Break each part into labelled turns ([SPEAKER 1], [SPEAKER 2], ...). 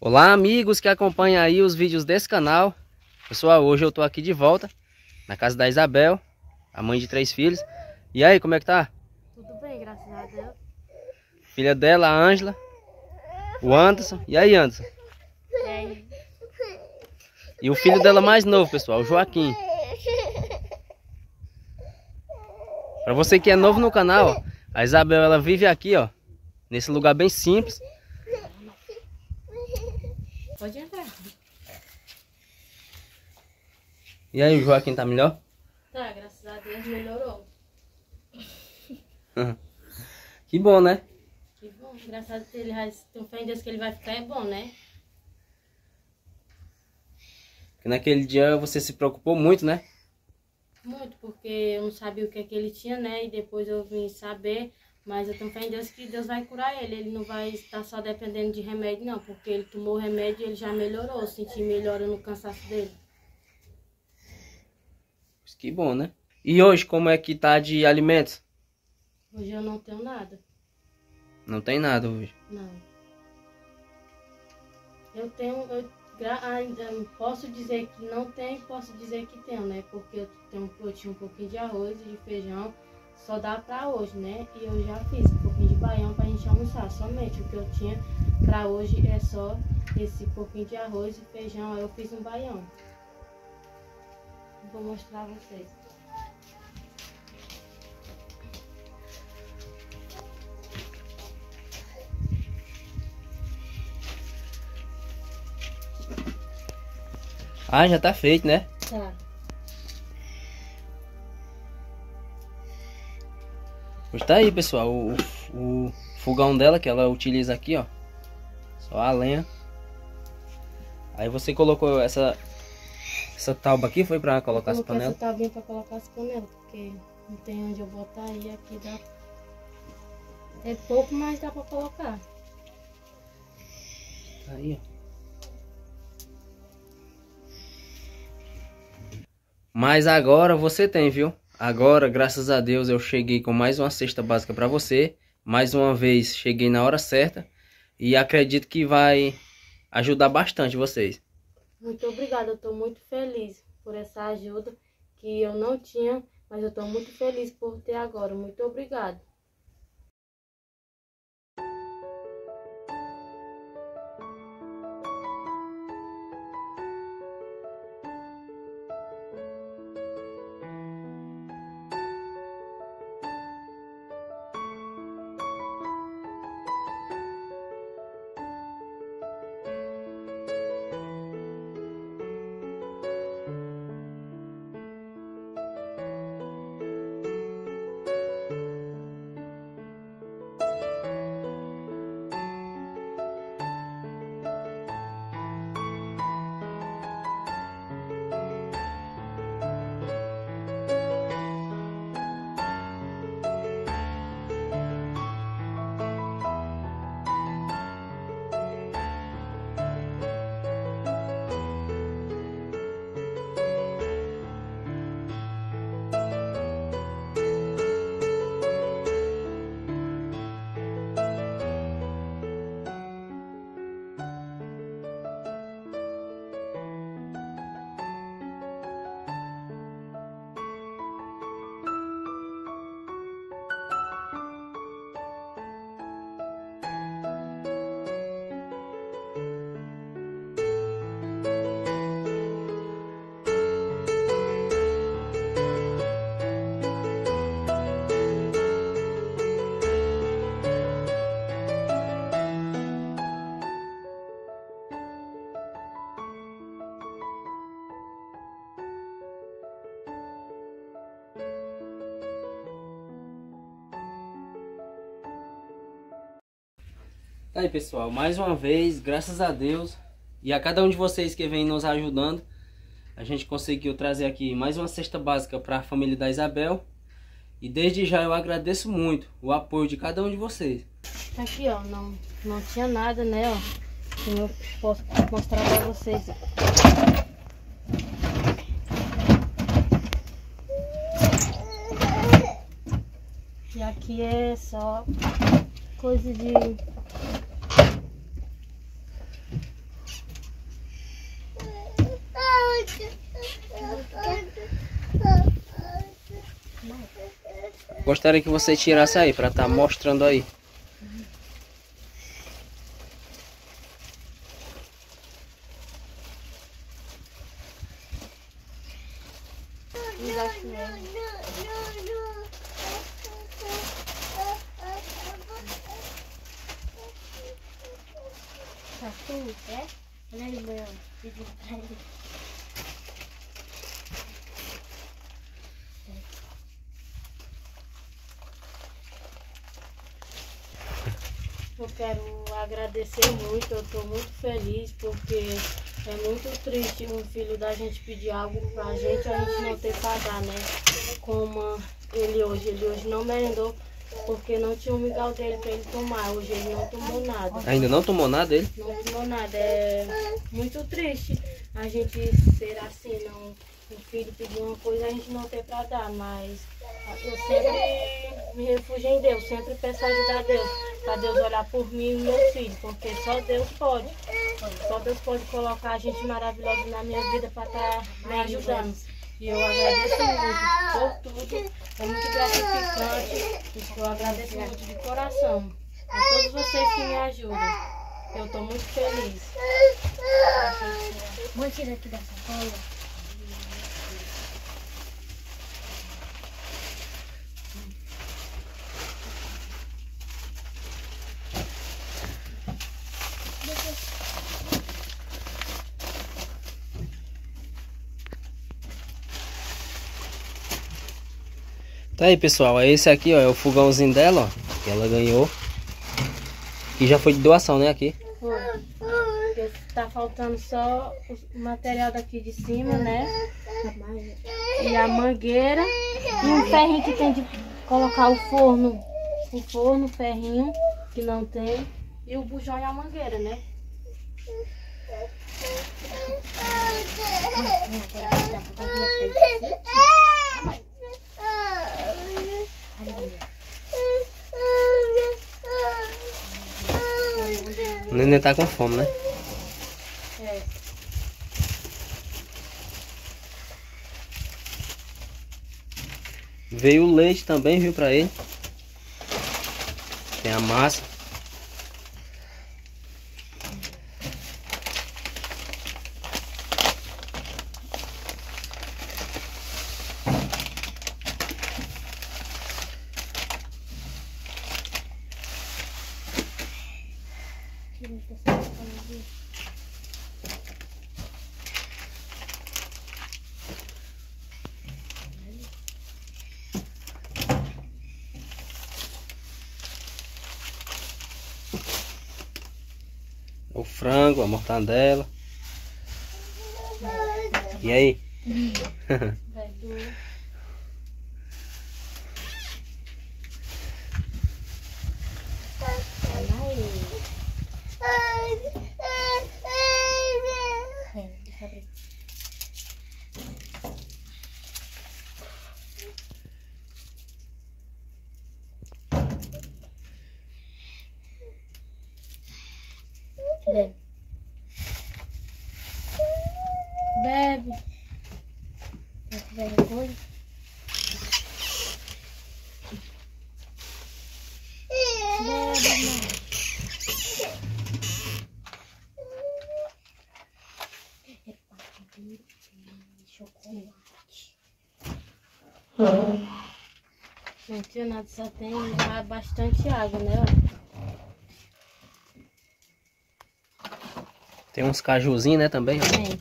[SPEAKER 1] Olá, amigos que acompanham aí os vídeos desse canal. Pessoal, hoje eu tô aqui de volta na casa da Isabel, a mãe de 3 filhos. E aí, como é que tá?
[SPEAKER 2] Tudo bem, graças a Deus.
[SPEAKER 1] Filha dela, a Ângela, o Anderson. E aí, Anderson? E o filho dela mais novo, pessoal, o Joaquim. Pra você que é novo no canal, ó, a Isabel, ela vive aqui, ó, nesse lugar bem simples.
[SPEAKER 2] Pode entrar.
[SPEAKER 1] E aí, o Joaquim tá melhor?
[SPEAKER 2] Tá, graças a Deus melhorou.
[SPEAKER 1] Que bom, né?
[SPEAKER 2] Que bom, graças a Deus, ele vai, tem fé em Deus que ele vai ficar, é bom, né?
[SPEAKER 1] Porque naquele dia você se preocupou muito, né?
[SPEAKER 2] Muito, porque eu não sabia o que é que ele tinha, né? E depois eu vim saber, mas eu tenho fé em Deus que Deus vai curar ele. Ele não vai estar só dependendo de remédio, não, porque ele tomou remédio e ele já melhorou. Eu senti melhora no cansaço dele.
[SPEAKER 1] Que bom, né? E hoje, como é que tá de alimentos?
[SPEAKER 2] Hoje eu não tenho nada.
[SPEAKER 1] Não tem nada hoje.
[SPEAKER 2] Não. Eu tenho, ainda posso dizer que não tem, posso dizer que tenho, né? Porque eu tinha um pouquinho de arroz e de feijão, só dá pra hoje, né? E eu já fiz um pouquinho de baião pra gente almoçar. Somente o que eu tinha pra hoje é só esse pouquinho de arroz e feijão. Aí eu fiz um baião. Vou mostrar a vocês.
[SPEAKER 1] Ah, já tá feito, né?
[SPEAKER 2] Tá.
[SPEAKER 1] Pois tá aí, pessoal, o fogão dela que ela utiliza aqui, ó. Só a lenha. Aí você colocou essa tábua aqui, foi pra colocar as panelas?
[SPEAKER 2] Essa tábua pra colocar as panelas, porque não tem onde eu botar aí, aqui dá. É pouco, mas dá pra colocar.
[SPEAKER 1] Aí, ó. Mas agora você tem, viu? Agora, graças a Deus, eu cheguei com mais uma cesta básica para você. Mais uma vez, cheguei na hora certa. E acredito que vai ajudar bastante vocês.
[SPEAKER 2] Muito obrigada, eu estou muito feliz por essa ajuda que eu não tinha, mas eu estou muito feliz por ter agora. Muito obrigada.
[SPEAKER 1] Tá aí, pessoal, mais uma vez, graças a Deus e a cada um de vocês que vem nos ajudando, a gente conseguiu trazer aqui mais uma cesta básica para a família da Isabel. E desde já eu agradeço muito o apoio de cada um de vocês.
[SPEAKER 2] Aqui, ó, não tinha nada, né, ó. Como eu posso mostrar para vocês. E aqui é só coisa de
[SPEAKER 1] Gostaria que você tirasse aí para estar mostrando aí.
[SPEAKER 2] Tá tudo, é? Olha aí, meu. Pediu pra ele. Eu quero agradecer muito, eu tô muito feliz porque é muito triste um filho da gente pedir algo pra gente a gente não ter pra dar, né? Como ele hoje não merendou porque não tinha um mingau dele pra ele tomar, hoje ele não tomou nada.
[SPEAKER 1] Ainda não tomou nada ele?
[SPEAKER 2] Não tomou nada, é muito triste a gente ser assim, não, um filho pedir uma coisa a gente não ter pra dar, mas eu sempre me refugio em Deus, sempre peço ajuda a Deus, para Deus olhar por mim e meu filho, porque só Deus pode colocar a gente maravilhosa na minha vida para estar me ajudando. E eu agradeço muito por tudo, é muito gratificante, eu agradeço muito de coração a todos vocês que me ajudam. Eu estou muito feliz. Vou tirar aqui dessa bola.
[SPEAKER 1] Tá aí, pessoal, esse aqui, ó, é o fogãozinho dela, ó, que ela ganhou. Que já foi de doação, né, aqui.
[SPEAKER 2] Foi. Tá faltando só o material daqui de cima, né? E a mangueira. E um ferrinho que tem de colocar o forno, o ferrinho, que não tem. E o bujão e a mangueira, né?
[SPEAKER 1] O neném tá com fome, né?
[SPEAKER 2] É.
[SPEAKER 1] Veio o leite também, viu, pra ele. Tem a massa. O frango, a mortandela. E aí?
[SPEAKER 2] Bebe. Bebe. Bebe coisa. Bebe, mãe. Chocolate. Não tinha nada, só tem bastante água, né?
[SPEAKER 1] Tem uns cajuzinhos, né, também, ó.
[SPEAKER 2] Tem.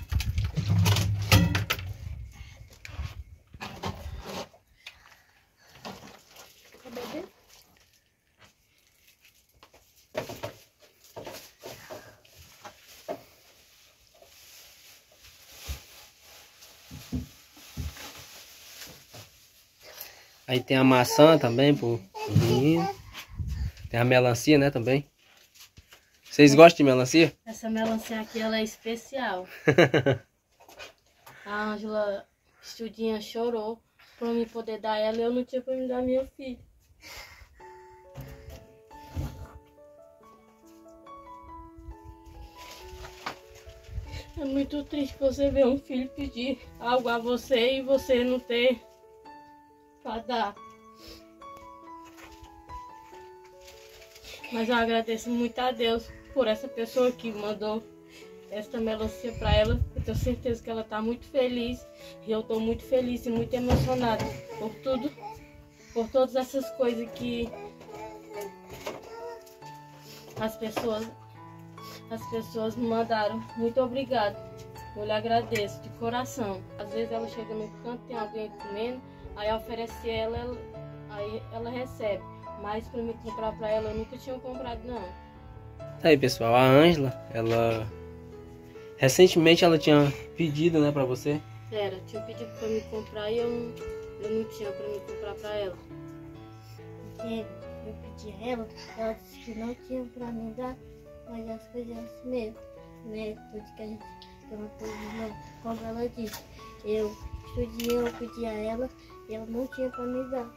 [SPEAKER 2] Quer beber?
[SPEAKER 1] Aí tem a maçã também pro menino. Tem a melancia, né, também. Vocês gostam de melancia?
[SPEAKER 2] Essa melancia aqui, ela é especial. A Ângela Estudinha chorou pra mim poder dar ela e eu não tinha pra me dar minha filha. É muito triste você ver um filho pedir algo a você e você não ter para dar. Mas eu agradeço muito a Deus por essa pessoa que mandou esta melancia para ela. Eu tenho certeza que ela está muito feliz e eu estou muito feliz e muito emocionada por tudo, por todas essas coisas que as pessoas me mandaram. Muito obrigada. Eu lhe agradeço de coração. Às vezes ela chega no canto, tem alguém comendo, aí oferece ela, aí ela recebe. Mas para me comprar para ela, eu nunca tinha comprado, não.
[SPEAKER 1] Tá aí, pessoal, a Ângela, ela recentemente ela tinha pedido, né, pra você.
[SPEAKER 2] Tinha pedido para me comprar e eu não tinha para me comprar para ela.
[SPEAKER 3] Porque eu pedi a ela disse que não tinha para me dar, mas as coisas assim mesmo, né? Tudo que a gente tem uma coisa não, como ela disse. Eu estudei, eu pedi a ela e ela não tinha para me dar.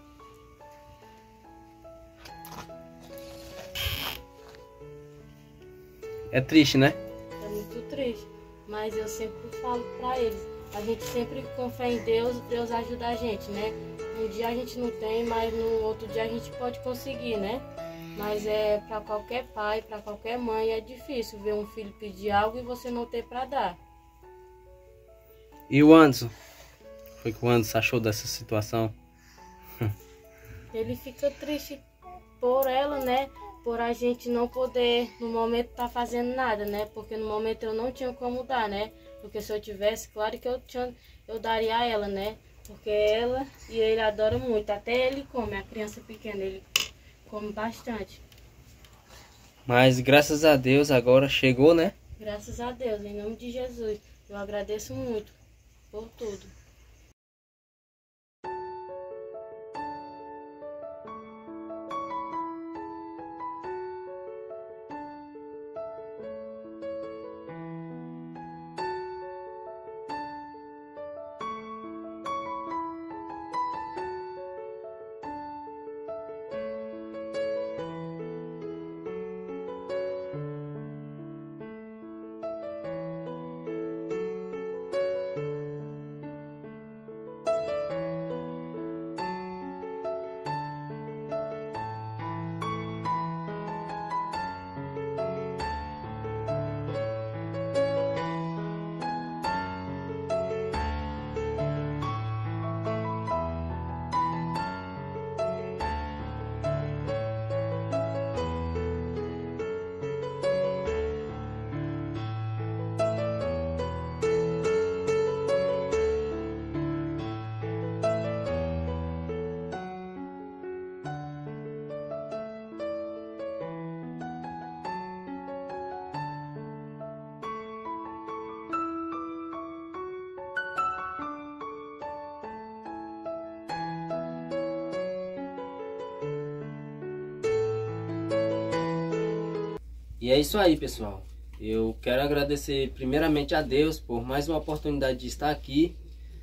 [SPEAKER 1] É triste, né?
[SPEAKER 2] É muito triste, mas eu sempre falo para eles, a gente sempre com fé em Deus, Deus ajuda a gente, né? Um dia a gente não tem, mas no outro dia a gente pode conseguir, né? Mas para qualquer pai, para qualquer mãe é difícil ver um filho pedir algo e você não ter para dar.
[SPEAKER 1] E o Anderson? Foi que o Anderson achou dessa situação?
[SPEAKER 2] Ele fica triste por ela, né? Por a gente não poder, no momento, estar fazendo nada, né? Porque no momento eu não tinha como dar, né? Porque se eu tivesse, claro que eu daria a ela, né? Porque ela e ele adoram muito. Até ele come, a criança pequena, ele come bastante.
[SPEAKER 1] Mas graças a Deus agora chegou, né?
[SPEAKER 2] Graças a Deus, em nome de Jesus. Eu agradeço muito por tudo.
[SPEAKER 1] E é isso aí, pessoal. Eu quero agradecer primeiramente a Deus por mais uma oportunidade de estar aqui.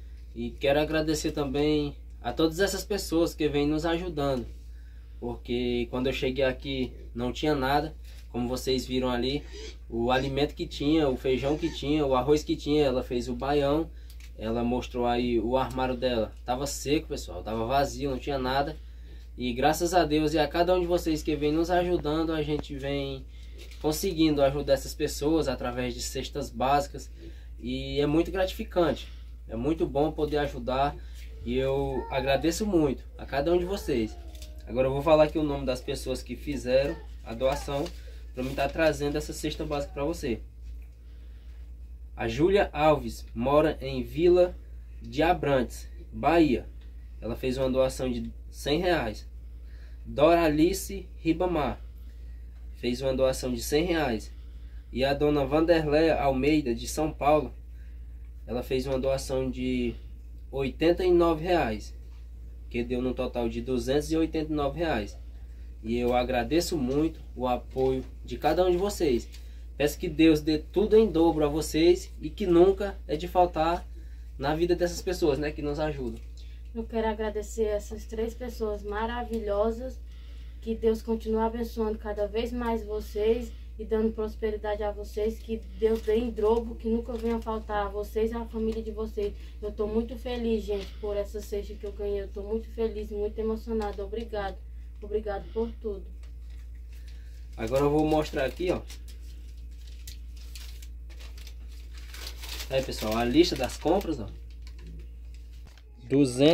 [SPEAKER 1] E quero agradecer também a todas essas pessoas que vêm nos ajudando. Porque quando eu cheguei aqui não tinha nada. Como vocês viram ali, o alimento que tinha, o feijão que tinha, o arroz que tinha, ela fez o baião. Ela mostrou aí o armário dela. Tava seco, pessoal, tava vazio, não tinha nada. E graças a Deus e a cada um de vocês que vem nos ajudando, a gente vem conseguindo ajudar essas pessoas através de cestas básicas. E é muito gratificante, é muito bom poder ajudar. E eu agradeço muito a cada um de vocês. Agora eu vou falar aqui o nome das pessoas que fizeram a doação para mim estar trazendo essa cesta básica para você. A Júlia Alves mora em Vila de Abrantes, Bahia. Ela fez uma doação de R$100. Doralice Ribamar fez uma doação de R$100. E a dona Vanderléia Almeida, de São Paulo, ela fez uma doação de R$89, que deu no total de R$289. E eu agradeço muito o apoio de cada um de vocês. Peço que Deus dê tudo em dobro a vocês e que nunca é de faltar na vida dessas pessoas, né, que nos ajudam.
[SPEAKER 2] Eu quero agradecer essas 3 pessoas maravilhosas. Que Deus continue abençoando cada vez mais vocês e dando prosperidade a vocês, que Deus dê em dobro, que nunca venha faltar a vocês e a família de vocês. Eu tô muito feliz, gente, por essa cesta que eu ganhei. Eu tô muito feliz, muito emocionada. Obrigado. Obrigado por tudo.
[SPEAKER 1] Agora eu vou mostrar aqui, ó. Aí, pessoal, a lista das compras, ó. R$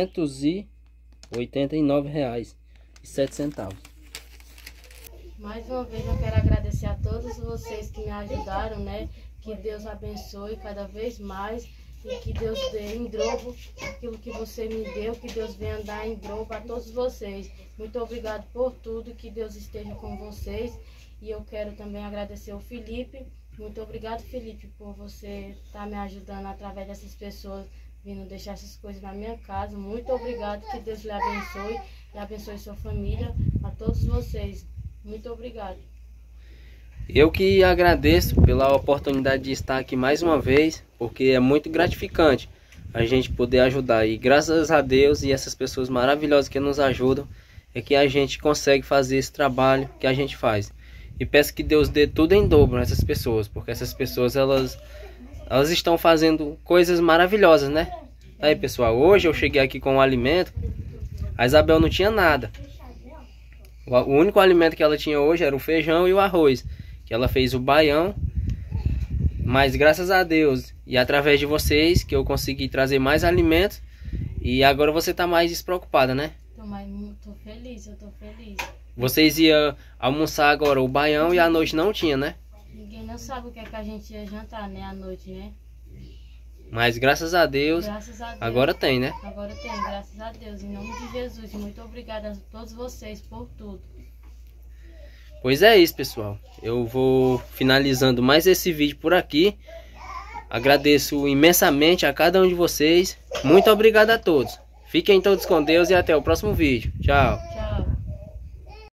[SPEAKER 1] 289,07.
[SPEAKER 2] Mais uma vez eu quero agradecer a todos vocês que me ajudaram, né? Que Deus abençoe cada vez mais e que Deus dê em dobro aquilo que você me deu, que Deus venha dar em dobro a todos vocês. Muito obrigado por tudo, que Deus esteja com vocês. E eu quero também agradecer ao Felipe. Muito obrigado, Felipe, por você estar me ajudando através dessas pessoas, vindo deixar essas coisas na minha casa. Muito obrigado, que Deus lhe abençoe e abençoe sua família, a todos vocês. Muito obrigado.
[SPEAKER 1] Eu que agradeço pela oportunidade de estar aqui mais uma vez, porque é muito gratificante a gente poder ajudar. E graças a Deus e essas pessoas maravilhosas que nos ajudam, é que a gente consegue fazer esse trabalho que a gente faz. E peço que Deus dê tudo em dobro nessas pessoas, porque essas pessoas elas estão fazendo coisas maravilhosas, né? Aí, pessoal, hoje eu cheguei aqui com um alimento, a Isabel não tinha nada. O único alimento que ela tinha hoje era o feijão e o arroz, que ela fez o baião. Mas graças a Deus e através de vocês que eu consegui trazer mais alimentos. E agora você tá mais despreocupada, né?
[SPEAKER 2] Tô feliz, eu tô feliz.
[SPEAKER 1] Vocês iam almoçar agora o baião e à noite não tinha, né?
[SPEAKER 2] Ninguém não sabe o que é que a gente ia jantar, né? À noite, né?
[SPEAKER 1] Mas graças a Deus, agora tem, né?
[SPEAKER 2] Agora tem, graças a Deus. Em nome de Jesus, muito obrigada a todos vocês por tudo.
[SPEAKER 1] Pois é isso, pessoal. Eu vou finalizando mais esse vídeo por aqui. Agradeço imensamente a cada um de vocês. Muito obrigado a todos. Fiquem todos com Deus e até o próximo vídeo. Tchau.